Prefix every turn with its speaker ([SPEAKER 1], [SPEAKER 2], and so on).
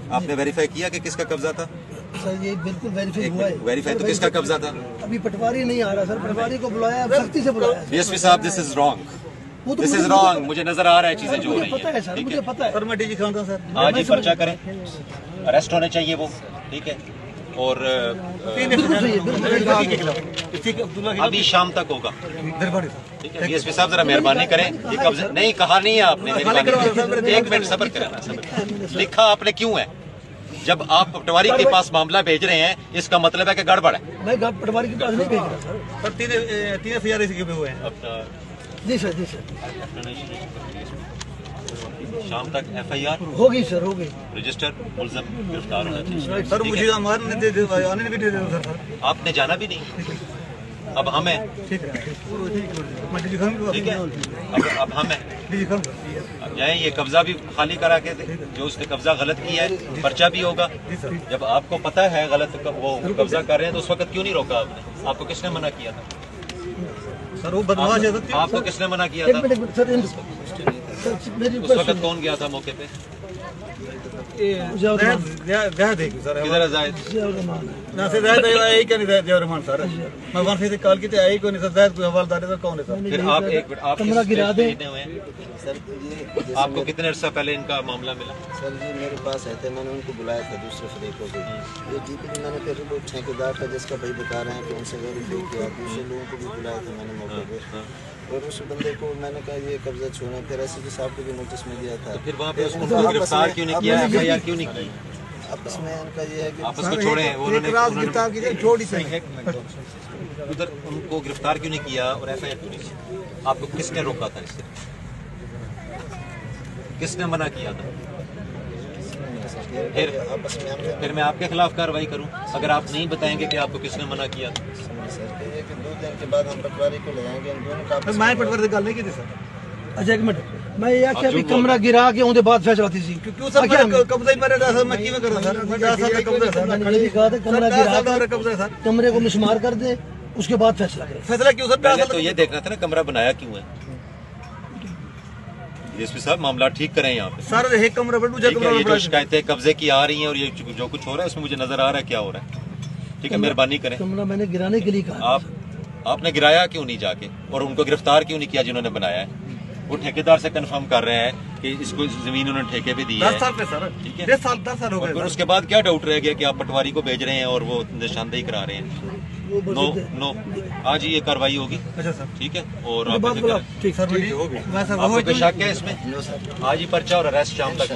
[SPEAKER 1] आपने वेरीफाई किया कि किसका कब्जा था?
[SPEAKER 2] सर ये बिल्कुल वेरीफाई हुआ है।
[SPEAKER 1] वेरीफाई तो किसका कब्जा था?
[SPEAKER 2] अभी पटवारी नहीं आ रहा सर, पटवारी को बुलाया, सख्ती से बुलाया।
[SPEAKER 1] डीएसपी साहब, this is wrong, this is wrong. मुझे नजर आ रहा है चीजें जो हो रही
[SPEAKER 2] पता है सर, मुझे पता है
[SPEAKER 3] सर। मैं डीजी खान था सर।
[SPEAKER 1] आज ही पर्चा करें, अरेस्ट होने चाहिए वो, ठीक है। और अभी शाम तक होगा, ठीक है। डीएसपी साहब जरा मेहरबानी करें, ये कब्जा नहीं कहा नहीं है आपने, एक मिनट सब्र करें। लिखा आपने क्यों है? जब आप पटवारी के पास मामला भेज रहे हैं, इसका मतलब है कि गड़बड़ है।
[SPEAKER 2] मैं पटवारी के पास नहीं भेज रहा सर।
[SPEAKER 3] तीन FIR इसके पे हुए हैं।
[SPEAKER 2] जी सर, जी सर।
[SPEAKER 1] शाम तक FIR
[SPEAKER 2] होगी सर, होगी।
[SPEAKER 1] रजिस्टर, मुलजम गिरफ्तार होना चाहिए।
[SPEAKER 3] सर मुझे आने नहीं दे सर।
[SPEAKER 1] आपने जाना भी नहीं, अब हम हैं,
[SPEAKER 3] ठीक है।
[SPEAKER 1] ठीक है। अब हम हैं, अब जाएं। ये कब्जा भी खाली करा के दे, जो उसने कब्जा गलत किया है, पर्चा भी होगा। जब आपको पता है गलत वो कब्जा कर रहे हैं, तो उस वक्त क्यों नहीं रोका आपने? आपको किसने मना किया था?
[SPEAKER 3] सर वो बदमाश है सर।
[SPEAKER 1] आपको किसने मना किया था?
[SPEAKER 2] मेरी
[SPEAKER 1] उस वक्त कौन गया था मौके पे?
[SPEAKER 3] किधर है जायद? ना से जायद आई क्या नहीं जायद रहमान सर। मैं वहां से कॉल की थी, आई को नहीं सर। जायद कोई हवालदार है सर, कौन है सर?
[SPEAKER 1] फिर आप एक मिनट, आप
[SPEAKER 2] कमरा गिरा दे
[SPEAKER 4] सर। ये
[SPEAKER 1] आपको कितने अर्सा पहले इनका मामला मिला?
[SPEAKER 4] सर जी मेरे पास आए थे, मैंने उनको बुलाया था दूसरे फरीकों को। ये जीपी मैंने फिर वो ठेकेदार था जिसका भाई बता रहे हैं कि उनसे वेरीफाई किया, दूसरे लोगों को भी बुलाया था मैंने मौके पे। और उस बंदे को मैंने कहा ये कब्जा छोड़े, फिर SCP साहब को भी नोटिस में दिया था।
[SPEAKER 1] तो फिर वहाँ पे उसको गिरफ्तार क्यों नहीं किया? FIR क्यों नहीं की?
[SPEAKER 4] आपस में उनका ये है कि
[SPEAKER 1] आपस को छोड़े, उन्होंने
[SPEAKER 3] छोड़ ही सही।
[SPEAKER 1] उधर उनको गिरफ्तार क्यों नहीं किया और FIR क्यों नहीं किया? आपको किसने रोका था इससे? किसने मना किया था? फिर मैं आपके खिलाफ कार्रवाई करूं अगर आप नहीं बताएंगे कि आपको किसने मना किया था?
[SPEAKER 4] सर 2 दिन के बाद हम पटवारी को ले आएंगे, इन दोनों का
[SPEAKER 3] मैं पटवारी से गल नहीं की थी सर।
[SPEAKER 2] अच्छा एक मिनट, मैं ये आख्या भी कमरा गिरा के उनके बाद फैसला थी सी
[SPEAKER 3] क्यों सर? कब्जा ही मेरे सर, मैं किवें करूं सर? 10 साल का कब्जा सर।
[SPEAKER 2] मैंने ये कहा था कमरा गिरा के
[SPEAKER 3] कब्जा सर,
[SPEAKER 2] कमरे को मिसमार कर दे, उसके बाद फैसला करे।
[SPEAKER 3] फैसला क्यों सर?
[SPEAKER 1] पहले तो ये देखना था ना कमरा बनाया क्यों है। डीएसपी साहब मामला ठीक करें यहाँ पे
[SPEAKER 3] सर। एक कमरा पर दूसरा कमरा
[SPEAKER 1] ये जो शिकायतें कब्जे की आ रही हैं और ये जो कुछ हो रहा है उसमें मुझे नजर आ रहा है क्या हो रहा है। ठीक है, मेहरबानी करें।
[SPEAKER 2] कमरा मैंने गिराने के लिए कहा।
[SPEAKER 1] आपने गिराया क्यों नहीं जाके और उनको गिरफ्तार क्यों नहीं किया जिन्होंने बनाया है? वो ठेकेदार से कंफर्म कर रहे हैं कि इसको जमीन उन्होंने ठेके पे दी है।
[SPEAKER 3] 10 साल पे सर।
[SPEAKER 1] ठीक है,
[SPEAKER 3] 10 साल हो गए।
[SPEAKER 1] फिर उसके बाद क्या डाउट रह गया कि आप पटवारी को भेज रहे हैं और वो निशानदेही करा रहे हैं? नो, आज ही ये कार्रवाई होगी।
[SPEAKER 3] अच्छा सर,
[SPEAKER 1] ठीक है। और
[SPEAKER 3] ठीक सर,
[SPEAKER 1] आपको कोई शक है इसमें? आज ही पर्चा और अरेस्ट शाम तक